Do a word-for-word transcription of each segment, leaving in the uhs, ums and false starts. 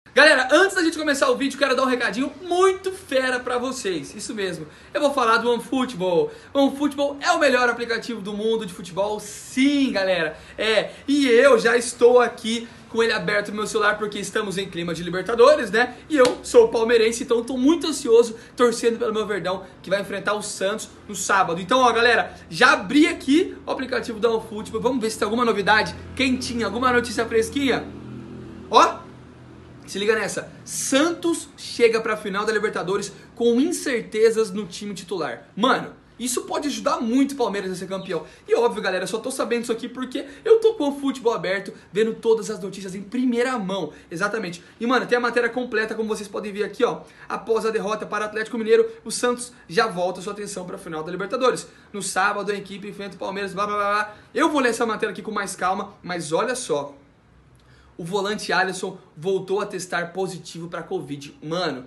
Galera, antes da gente começar o vídeo, quero dar um recadinho muito fera pra vocês. Isso mesmo, eu vou falar do OneFootball. OneFootball é o melhor aplicativo do mundo de futebol, sim, galera. É, e eu já estou aqui com ele aberto no meu celular porque estamos em clima de Libertadores, né? E eu sou palmeirense, então estou muito ansioso, torcendo pelo meu Verdão, que vai enfrentar o Santos no sábado. Então, ó, galera, já abri aqui o aplicativo da OneFootball. Vamos ver se tem alguma novidade quentinha, alguma notícia fresquinha. Ó! Se liga nessa, Santos chega pra final da Libertadores com incertezas no time titular. Mano, isso pode ajudar muito o Palmeiras a ser campeão. E óbvio, galera, eu só tô sabendo isso aqui porque eu tô com o futebol aberto, vendo todas as notícias em primeira mão. Exatamente. E, mano, tem a matéria completa, como vocês podem ver aqui, ó. Após a derrota para o Atlético Mineiro, o Santos já volta sua atenção pra final da Libertadores. No sábado, a equipe enfrenta o Palmeiras, blá, blá, blá, blá. Eu vou ler essa matéria aqui com mais calma, mas olha só. O volante Alisson voltou a testar positivo para Covid. Mano,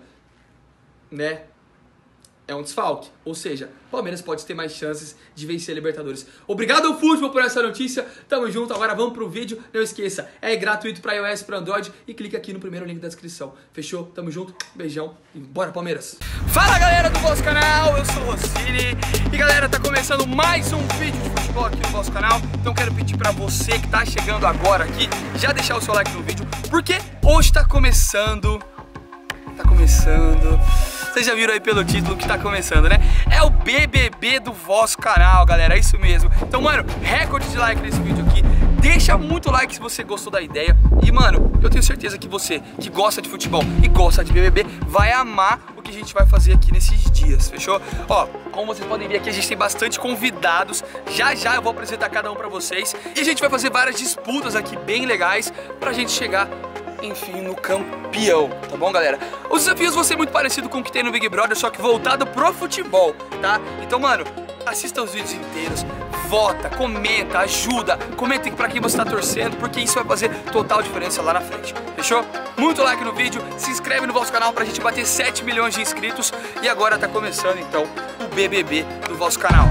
né? É um desfalque. Ou seja, o Palmeiras pode ter mais chances de vencer a Libertadores. Obrigado ao futebol por essa notícia. Tamo junto. Agora vamos pro vídeo. Não esqueça, é gratuito para iOS e para Android. E clica aqui no primeiro link da descrição. Fechou? Tamo junto. Beijão. E bora, Palmeiras. Fala, galera do nosso canal. Eu sou o Rossini. E, galera, tá começando mais um vídeo de futebol aqui no nosso canal. Então quero pedir pra você que tá chegando agora aqui, já deixar o seu like no vídeo. Porque hoje tá começando... Tá começando... Vocês já viram aí pelo título que tá começando, né? É o B B B do vosso canal, galera, é isso mesmo. Então, mano, recorde de like nesse vídeo aqui. Deixa muito like se você gostou da ideia. E, mano, eu tenho certeza que você que gosta de futebol e gosta de B B B vai amar o que a gente vai fazer aqui nesses dias, fechou? Ó, como vocês podem ver aqui, a gente tem bastante convidados. Já já eu vou apresentar cada um pra vocês. E a gente vai fazer várias disputas aqui bem legais pra gente chegar, enfim, no campeão, tá bom, galera? Os desafios vão ser muito parecidos com o que tem no Big Brother, só que voltado pro futebol, tá? Então, mano, assista os vídeos inteiros, vota, comenta, ajuda, comenta pra quem você tá torcendo, porque isso vai fazer total diferença lá na frente, fechou? Muito like no vídeo, se inscreve no vosso canal pra gente bater sete milhões de inscritos. E agora tá começando, então, o B B B do vosso canal.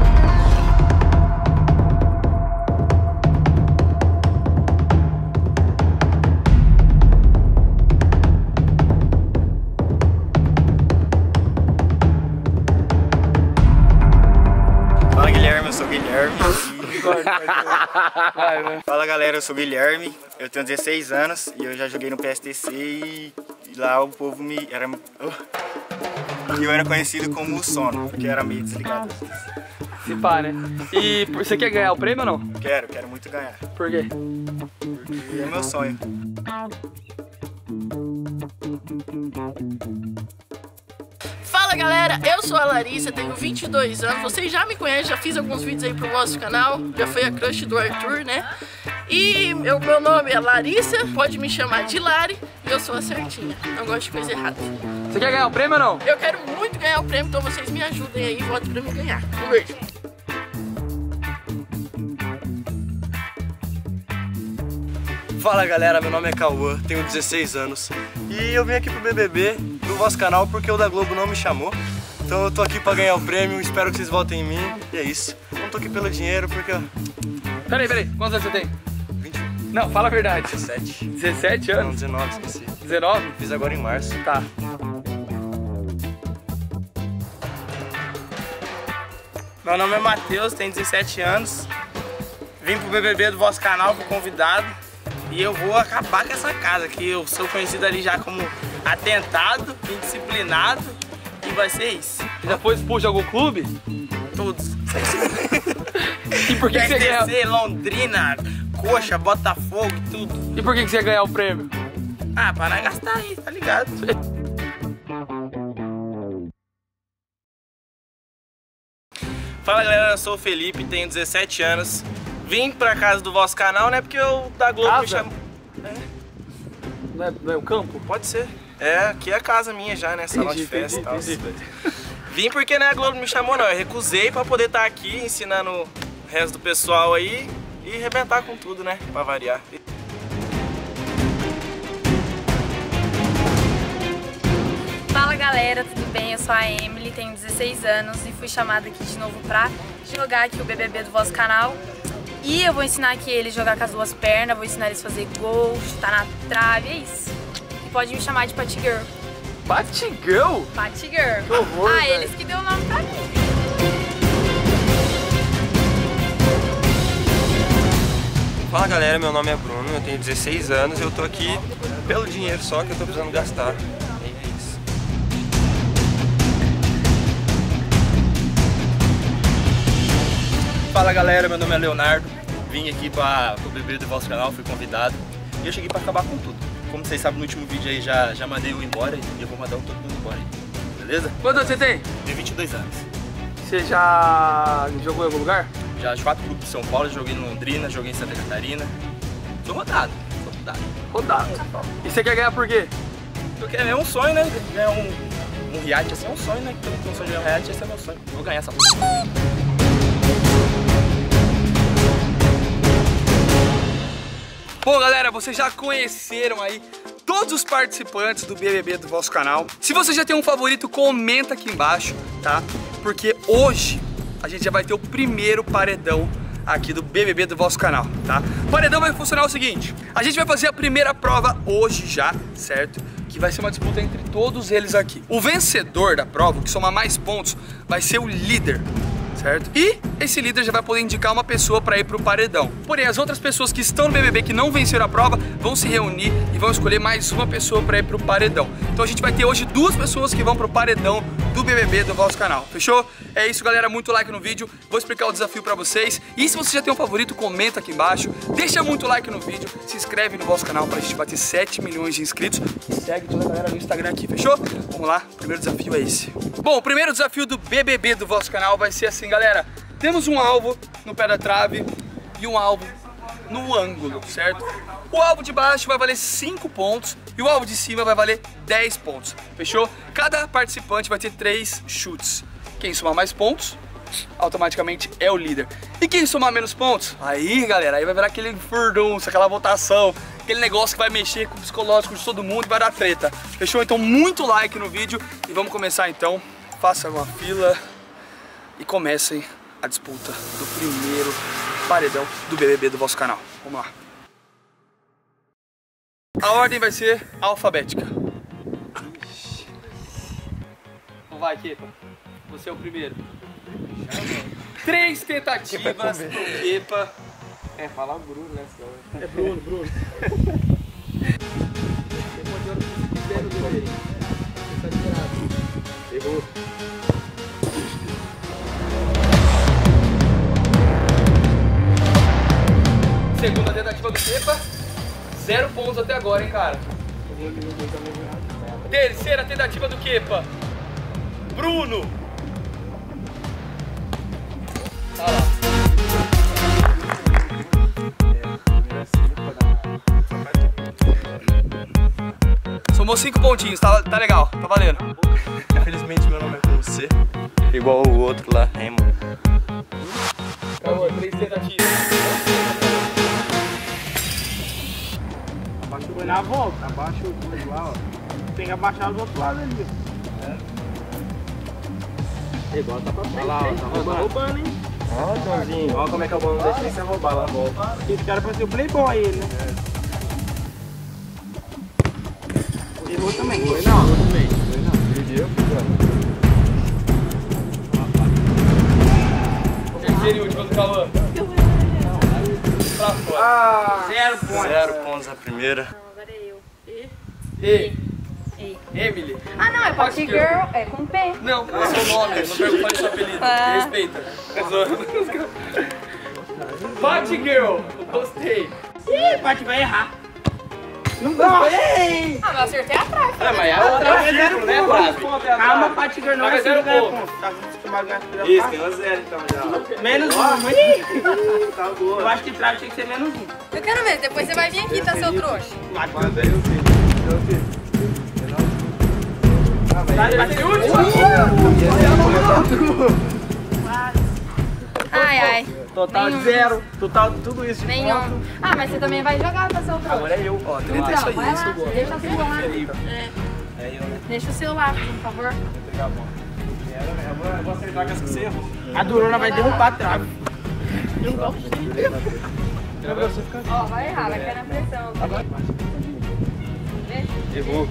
Eu sou o Guilherme. Fala, galera, eu sou o Guilherme, eu tenho dezesseis anos e eu já joguei no P S T C e lá o povo me... era oh. eu era conhecido como o Sono, porque eu era meio desligado. Se pá, né? E você quer ganhar o prêmio ou não? Quero, quero muito ganhar. Por quê? Porque é meu sonho. Fala, galera, eu sou a Larissa, tenho vinte e dois anos, vocês já me conhecem, já fiz alguns vídeos aí pro nosso canal, já fui a crush do Arthur, né? E eu, meu nome é Larissa, pode me chamar de Lari, e eu sou a certinha, não gosto de coisa errada. Você quer ganhar o prêmio ou não? Eu quero muito ganhar o prêmio, então vocês me ajudem aí e votem pra me ganhar. Um beijo. Fala, galera, meu nome é Cauã, tenho dezesseis anos e eu vim aqui pro B B B do vosso canal porque o da Globo não me chamou. Então eu tô aqui pra ganhar o prêmio, espero que vocês votem em mim e é isso. Não tô aqui pelo dinheiro porque... Peraí, peraí, quantos anos você tem? vinte e um. Não, fala a verdade. dezessete. dezessete anos? Não, dezenove, esqueci. dezenove? Fiz agora em março. Tá. Meu nome é Matheus, tenho dezessete anos. Vim pro B B B do vosso canal, fui convidado. E eu vou acabar com essa casa, que eu sou conhecido ali já como atentado, indisciplinado, e vai ser isso. Já foi expulso de algum clube? Todos. E por que, que você ganhou? P S T C, Londrina, Coxa, Botafogo, tudo. E por que, que você ia ganhar o prêmio? Ah, para não gastar aí, tá ligado? Fala, galera, eu sou o Felipe, tenho dezessete anos. Vim pra casa do vosso canal, né? Porque o da Globo casa? me chamou. É. Não é, não é o campo? Pode ser. É, aqui é a casa minha já, né? Salão Entendi, de festa e tal. entendi, entendi. Vim porque, né, a Globo me chamou, não. Eu recusei pra poder estar aqui ensinando o resto do pessoal aí e arrebentar com tudo, né? Pra variar. Fala, galera, tudo bem? Eu sou a Emily, tenho dezesseis anos e fui chamada aqui de novo pra jogar aqui o B B B do vosso canal. E eu vou ensinar aqui eles a jogar com as duas pernas, vou ensinar eles a fazer gol, chutar na trave, é isso. e pode me chamar de Patty Girl. Patty Girl? Patty Girl. Que horror, ah, velho. eles que deu o nome pra mim. Fala galera, meu nome é Bruno, eu tenho dezesseis anos e eu tô aqui pelo dinheiro só que eu tô precisando gastar. É isso. Fala galera, meu nome é Leonardo, vim aqui para o B B B do vosso canal, fui convidado e eu cheguei para acabar com tudo. Como vocês sabem, no último vídeo aí já, já mandei eu embora e eu vou mandar todo mundo embora aí, beleza? Quantos anos você tem? Tenho vinte e dois anos. Você já jogou em algum lugar? Já de quatro clubes de São Paulo, joguei em Londrina, joguei em Santa Catarina. Sou rodado, sou rodado. Rodado. E você quer ganhar por quê? Porque é um sonho, né? Ganhar um, um reality assim é um sonho, né? Todo mundo tem um sonho de ganhar um reality, esse é meu sonho. Vou ganhar essa porra. Bom galera, vocês já conheceram aí todos os participantes do B B B do vosso canal. Se você já tem um favorito, comenta aqui embaixo, tá? Porque hoje a gente já vai ter o primeiro paredão aqui do B B B do vosso canal, tá? O paredão vai funcionar o seguinte: a gente vai fazer a primeira prova hoje já, certo? Que vai ser uma disputa entre todos eles aqui. O vencedor da prova, que somar mais pontos, vai ser o líder, certo? E esse líder já vai poder indicar uma pessoa para ir pro paredão. Porém, as outras pessoas que estão no B B B que não venceram a prova vão se reunir e vão escolher mais uma pessoa para ir pro paredão. Então a gente vai ter hoje duas pessoas que vão pro paredão do B B B do vosso canal, fechou? É isso galera, muito like no vídeo, vou explicar o desafio pra vocês. E se você já tem um favorito, comenta aqui embaixo, deixa muito like no vídeo, se inscreve no vosso canal pra gente bater sete milhões de inscritos e segue toda a galera no Instagram aqui, fechou? Vamos lá, o primeiro desafio é esse. Bom, o primeiro desafio do B B B do vosso canal vai ser assim galera, temos um alvo no pé da trave e um alvo no ângulo, certo? O alvo de baixo vai valer cinco pontos e o alvo de cima vai valer dez pontos, fechou? Cada participante vai ter três chutes. Quem somar mais pontos, automaticamente é o líder. E quem somar menos pontos, aí galera, aí vai virar aquele furdunço, aquela votação, aquele negócio que vai mexer com o psicológico de todo mundo e vai dar treta. Fechou? Então muito like no vídeo e vamos começar então. Faça uma fila e comecem a disputa do primeiro paredão do B B B do vosso canal. Vamos lá. A ordem vai ser alfabética. Então vai, Kepa. Você é o primeiro. Três tentativas do Kepa. É, fala Bruno, né? É Bruno, Bruno. Errou. Segunda tentativa do Kepa. Zero pontos até agora, hein, cara. Terceira tentativa do Kepa. Bruno. Olha lá. Somou cinco pontinhos, tá, tá legal, tá valendo. Infelizmente meu nome é com C, igual o outro lá, Remo. Acabou, três tentativas. Abaixa o na volta, abaixa o dois lá, ó. Tem que abaixar do outro lado ali. É igual tá pra frente. Olha lá, ó, tá roubando, roubando, hein? Ó, Joãozinho, ó como é que é bom, não deixa nem você roubar lá na volta. Esse cara vai ser o playboy ele, né? Errou também, foi não? Errou também, foi não. Perdeu, Terceiro e último do Cauã. Pra fora. Ah, zero pontos. Zero pontos na primeira. Não, agora é eu. E? E. E. Emily. Ah, não, é Patty Girl, é com P. Não, é seu nome, não pergunto seu apelido. Ah. Respeita. Patty Girl, gostei. Ih, Patty vai errar. Não vai. Ah, mas eu acertei atrás. É, mas é outra ridículo, né, Brave? Calma, Patty Girl, não é Mas assim zero que ganha ponto. ponto. Tá acostumado a ganhar ponto. Isso, ganhou zero então já. Menos um. Ih. Tá boa. Eu acho que trave tinha que ser menos um. Eu quero ver, depois você vai vir aqui, tá, seu trouxa? Vai, Mas aí eu sei, eu sei. vai, vai ser o último. Ai, ai. Total Nenhum. zero. Total tudo isso de Nenhum. ponto. Ah, mas você também vai jogar, tá, seu trouxa? Agora é eu. Ó, treta é isso aí, vai isso lá, eu gosto. deixa o celular. É. É eu, né? Deixa o celular, por favor. Eu vou, eu vou acertar com essa que você errou. A Durona vai derrubar a trave. Ó, vai errar, vai cair na pressão. Errou.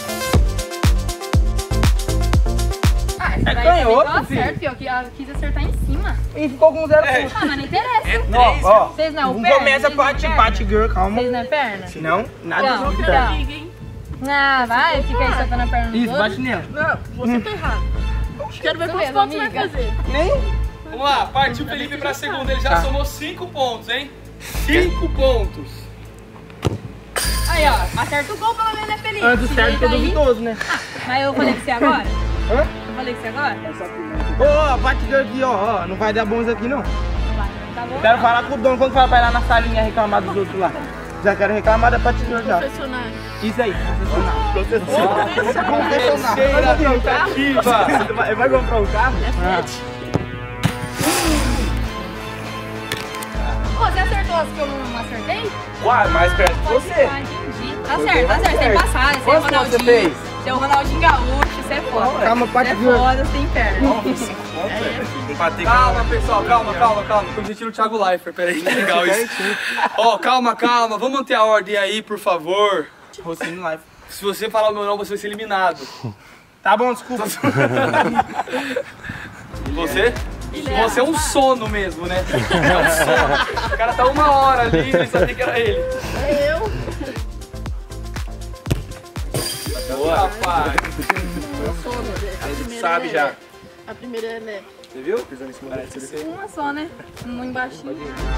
Ah, essa É daí canhoto, também deu filho. certo, filho. Que ela quis acertar em cima. E ficou com zero pontos. Ah, mas não interessa. É três, ó. Vocês não, Não perna? começa Vocês não Pat, perna? Pat Girl, calma. Vocês não é perna? Não, nada Não, não. então. Ah, vai, fica aí soltando a perna dos Isso, outros. bate nela. Não, você tá errado. Quero ver quantos Beleza, pontos vai amiga. fazer. Nem. Vamos lá, partiu o Felipe pra segunda. Ele já Tá. somou cinco pontos, hein? cinco pontos. Aí, ó, acerta o gol pelo menos, né, Felipe? Antes do certo que é Daí- duvidoso, né? Ah, mas eu falei que você agora? Hã? Eu falei que você agora? Ô, ó, Pat Girl aqui, ó, ó. Não vai dar bom isso aqui, não. Vai, tá bom? Quero falar com o dono quando fala pra ir lá na salinha reclamar dos outros lá. Já quero reclamar da Pat Girl já. Profissionais. Isso aí, profissional. Profissional. Terceira tentativa. Vai, vai comprar um carro? Pô, você acertou as que eu não acertei? Uai, mais perto que você. Ah, entendi. Tá certo, tá certo. Você tem passado, você é Quantos pontos você Ronaldinho. fez? Você é o Ronaldinho Gaúcho, você é foda. Calma, Você Pat é Girl. foda, você tem perna. Empatei Calma, pessoal, calma, calma, calma. Estamos sentindo o Thiago Leifert, peraí, que legal isso. Ó, calma, calma, vamos manter a ordem aí, por favor. Rocinho Live. Se você falar o meu nome, você vai ser eliminado. Tá bom, desculpa. E você? Você é um sono mesmo, né? É um sono. O cara tá uma hora ali, ele sabia que era ele. É eu. Boa, rapaz. A primeira sabe é- já. A primeira é leve. Você viu? Uma só, né? Um embaixinho.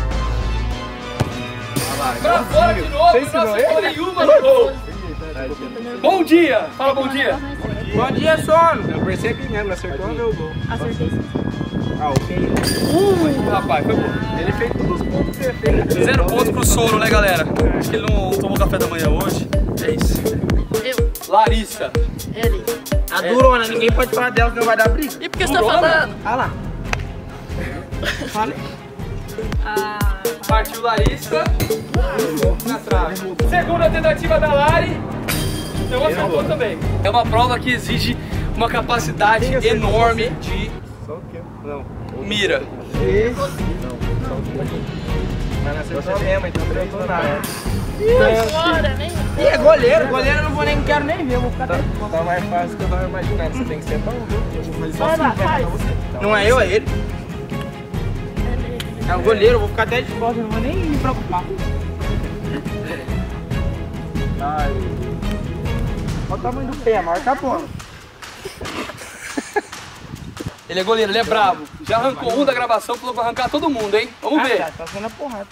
Pra fora de novo, não acertou nenhuma no gol. Bom dia, fala bom dia. Bom dia, sono. Eu percebi, né? Não acertou o meu gol. Acertei sim. Ah, ok. Uh, rapaz, foi bom. Ele fez todos os pontos que você fez. Zero pontos pro sono, né, galera? Acho que ele não tomou café da manhã hoje. É isso. Eu. Larissa. Ele. A durona, ninguém pode falar dela, senão vai dar briga. E por que você tá falando? Olha lá. Fala. Ah, Partiu Larissa. Na trave. Segunda tentativa da Lari. Não acertou também. É uma prova que exige uma capacidade enorme de Só o quê? Não. mira. Esse. Não. Mas não acertou mesmo, então não acertou nada. Agora, nem. Ih, é goleiro. Goleiro eu não vou nem, quero nem ver. Eu vou ficar até. Tá mais fácil que eu tava imaginando. Você tem que ser bom, viu? Eu vou fazer só Vai lá, assim, vai faz. pra você. Não é eu, é ele. É o goleiro, eu vou ficar até de costas, eu não vou nem me preocupar. Ai. Olha o tamanho do pé, marca a bola. Ele é goleiro, ele é bravo. Já arrancou um da gravação, falou pra arrancar todo mundo, hein? Vamos ver. Ah, tá sendo a porrada.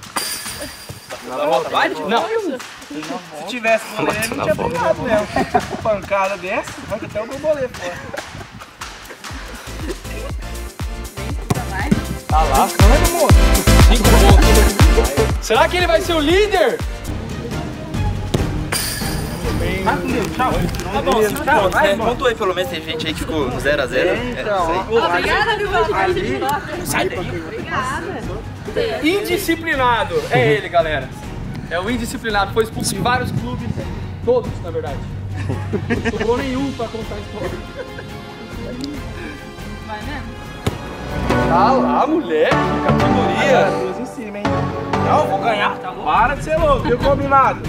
Vai? Não. Se tivesse goleiro, ele não tinha pegado mesmo. Pancada dessa, arranca até o borbolê fora. Tá lá. Cinco pontos. Será que ele vai ser o líder? Vai com Deus, tchau. Tá bom, cinco pontos, né? Contou aí pelo menos, tem gente aí que ficou zero a zero. Então, obrigada, viu, ali. Sai daí. Indisciplinado. É ele, galera. É o indisciplinado. Foi expulso de vários clubes. Todos, na verdade. Não sobrou nenhum pra contar a história. Vai mesmo? Tá lá, mulher. Categoria. Duas em cima, hein? Não, vou ganhar. Para de ser louco, viu, combinado?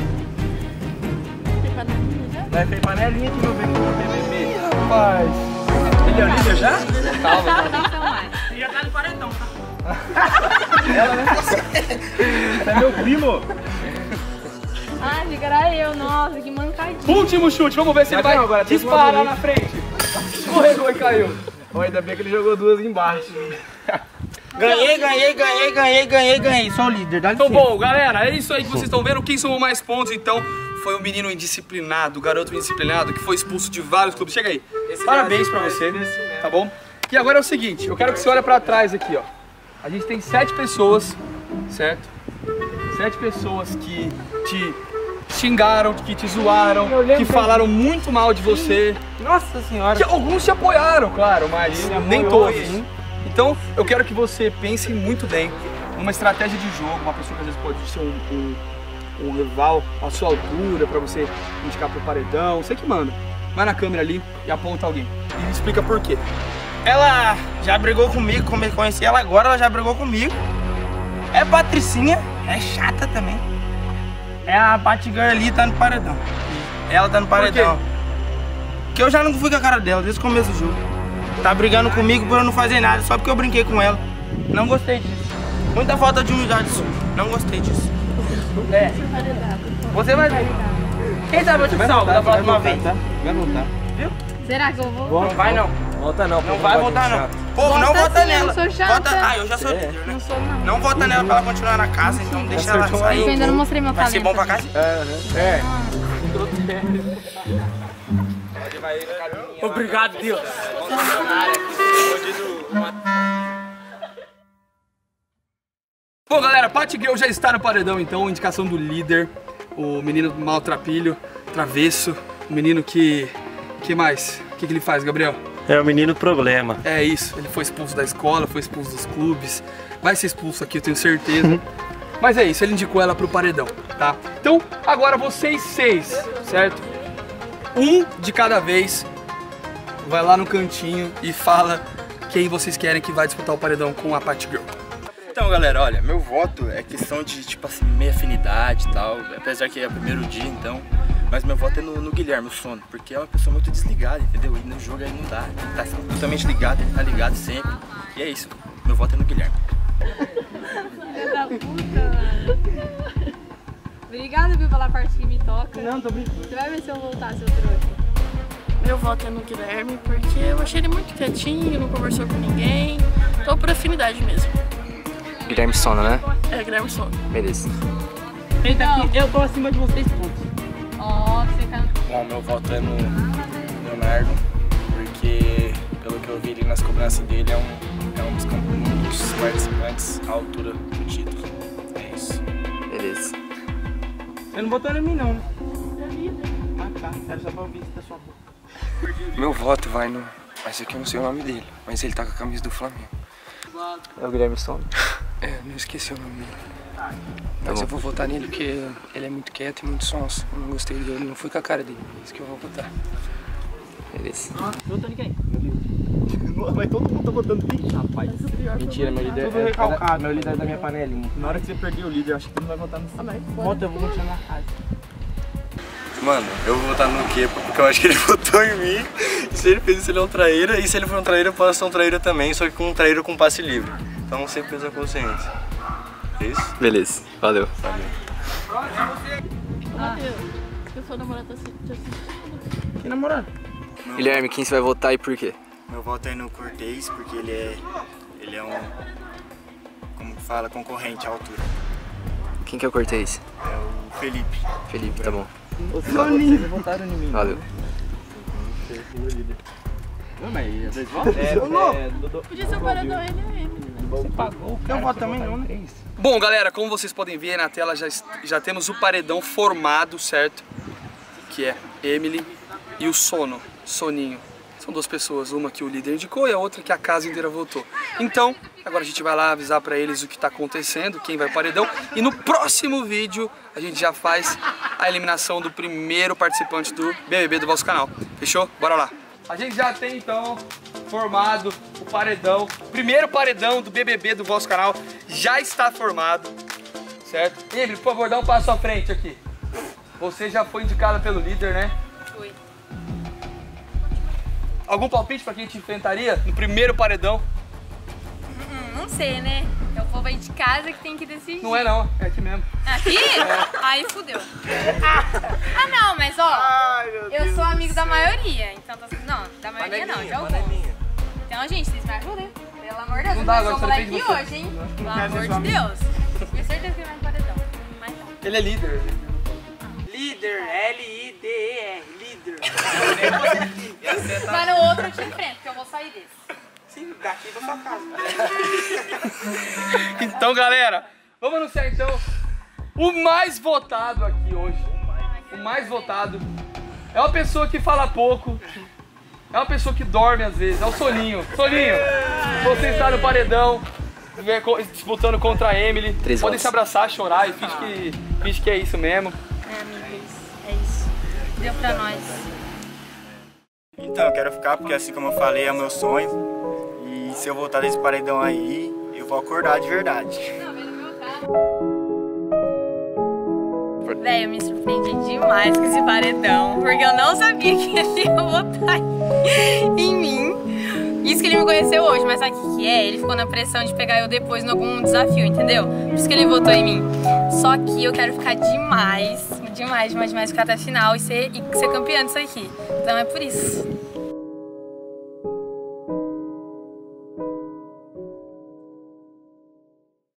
Vai ter panelinha aqui no B B B. Rapaz. Ele é o líder já? Calma. Então vai. Já tá no paredão, tá? Ela, né? É meu primo. Ai, fica era eu, nossa, que mancadinha. Último chute. Vamos ver se ele vai Não, agora tem disparar uma na frente. Escorregou e caiu. Oh, ainda bem que ele jogou duas embaixo. Ganhei, ganhei, ganhei, ganhei, ganhei, ganhei. Sou o líder, dá Então, licença. bom, galera, é isso aí que vocês estão vendo. Quem somou mais pontos, então, foi o menino indisciplinado, o garoto indisciplinado, que foi expulso de vários clubes. Chega aí. Parabéns pra você, tá bom? E agora é o seguinte, eu quero que você olhe pra trás aqui, ó. A gente tem sete pessoas, certo? Sete pessoas que te xingaram, que te zoaram, que falaram muito mal de você. Nossa senhora. Que alguns te apoiaram, claro, mas nem todos. Então, eu quero que você pense muito bem numa estratégia de jogo, uma pessoa que às vezes pode ser um, um, um rival à sua altura, pra você indicar pro paredão, você que manda. Vai na câmera ali e aponta alguém. E me explica por quê. Ela já brigou comigo, como eu conheci ela agora, ela já brigou comigo. É Patricinha, é chata também. É a Pat Girl ali, tá no paredão. Ela tá no paredão. Porque eu já não fui com a cara dela desde o começo do jogo. Tá brigando comigo por eu não fazer nada, só porque eu brinquei com ela. Não gostei disso. Muita falta de humildade isso. Não gostei disso. É. Você vai ver. Quem sabe eu te salvo da próxima vez. Tá? Vai voltar. Viu? Será que eu vou? Não vai não. Volta não. Não vai votar não. Povo, não Vota vota sim, eu nela. não sou chata. Vota... Ah, eu já sou líder, né? Não sou, não. Não vota nela pra ela continuar na casa, então deixa ela sair. Eu ainda não mostrei meu Vai talento. ser bom pra casa? É. Obrigado, Deus. Bom, galera, Patty Girl já está no paredão, então, indicação do líder, o menino maltrapilho, travesso, o menino que... que mais? O que, que ele faz, Gabriel? É o menino problema. É isso, ele foi expulso da escola, foi expulso dos clubes, vai ser expulso aqui, eu tenho certeza. Mas é isso, ele indicou ela pro paredão, tá? Então, agora vocês seis, certo? Um de cada vez vai lá no cantinho e fala quem vocês querem que vai disputar o paredão com a Patty Girl. Então, galera, olha, meu voto é questão de, tipo assim, meia afinidade e tal, apesar que é o primeiro dia, então, mas meu voto é no, no Guilherme, o Sono, porque é uma pessoa muito desligada, entendeu? E no jogo aí não dá, ele tá totalmente ligado, ele tá ligado sempre, e é isso, meu voto é no Guilherme. Filha da puta. Obrigada, viu, pela parte que me toca. Não, tô brincando. Você vai ver se eu voltar, seu trouxa. Meu voto é no Guilherme, porque eu achei ele muito quietinho, não conversou com ninguém. Tô por afinidade mesmo. Guilherme Sono, né? É, Guilherme Sono. Beleza. Eita, aqui, eu tô acima de vocês pontos. Ó, você tá... Bom, meu voto é no Leonardo, porque pelo que eu vi ali nas cobranças dele, é um, é um, dos, um dos participantes à altura do título. É isso. Beleza. Você não botou em mim não, né? Ah tá, era só pra ouvir isso da sua boca. Meu voto vai no... Mas aqui eu não sei o nome dele, mas ele tá com a camisa do Flamengo. É o Guilherme Sono. É, não esqueci o nome dele. Mas eu vou votar nele porque ele é muito quieto e muito sonso. Eu não gostei dele, não fui com a cara dele. É isso que eu vou votar. Beleza. Votando em quem? Mas todo mundo tá votando em mim, rapaz. Mentira, meu líder Tudo recalcado. é meu líder é da minha panelinha. Na hora que você perder o líder, eu acho que tu não vai votar no Sono. Vota, eu vou continuar na casa. Mano, eu vou votar no Kepa porque eu acho que ele votou em mim. Se ele fez isso, ele é um traíra. E se ele for um traíra, eu posso ser um traíra também, só que com um traíra com passe livre. Então sempre pesa a consciência. É isso? Beleza. Valeu. Valeu. Matheus, eu sou namorada de assim. Que namorado? Guilherme, quem você vai votar e por quê? Meu voto é no Cortez, porque ele é, ele é um, como que fala, concorrente à altura. Quem que é o Cortez? É o Felipe. Felipe, tá bom. Vocês votaram em mim. Valeu. Não, mas às vezes vota. É, é, Podia ser o paredão, ele é ele. Você pagou? Eu voto também não, né? Bom, galera, como vocês podem ver na tela, já, já temos o paredão formado, certo? Que é Emily e o Sono, Soninho. São duas pessoas, uma que o líder indicou e a outra que a casa inteira votou. Então, agora a gente vai lá avisar pra eles o que tá acontecendo, quem vai paredão. E no próximo vídeo a gente já faz a eliminação do primeiro participante do B B B do vosso canal. Fechou? Bora lá. A gente já tem então formado o paredão, o primeiro paredão do B B B do vosso canal já está formado, certo? Emily, por favor, dá um passo à frente aqui. Você já foi indicada pelo líder, né? Fui. Algum palpite pra quem te enfrentaria no primeiro paredão? Hum, não sei, né? É o povo aí de casa que tem que decidir. Não é não, é aqui mesmo. Aqui? Aí fudeu. Ah não, mas ó, Ai, eu sou amigo da maioria, então tô... Não, da maioria não, de alguns. Então, gente, vocês me ajudem. Pelo amor de Deus, Não dá, eu agora sou só depende moleque de você. hoje, hein? Pelo quero amor ser de sua amiga. Deus. Tenho certeza que vai no paredão. Mas não. Ele é líder. Líder, L I D E R, líder. Mas no outro eu te enfrento, porque eu vou sair desse. Sim, daqui pra sua casa. Então, galera, vamos anunciar então o mais votado aqui hoje. O mais votado é uma pessoa que fala pouco, é uma pessoa que dorme às vezes, é o Soninho. Soninho, você está no paredão, disputando contra a Emily. Três Podem votos. se abraçar, chorar e finge que, finge que é isso mesmo. É, amigos, é isso. Deu pra nós. Então, eu quero ficar porque, assim como eu falei, é o meu sonho. E se eu voltar desse paredão aí, eu vou acordar de verdade. Velho, eu me surpreendi demais com esse paredão, porque eu não sabia que ele ia votar em mim. Isso que ele me conheceu hoje, mas sabe o que que é? Ele ficou na pressão de pegar eu depois em algum desafio, entendeu? Por isso que ele votou em mim. Só que eu quero ficar demais, demais, demais, demais, ficar até a final e ser, e ser campeã disso aqui. Então é por isso.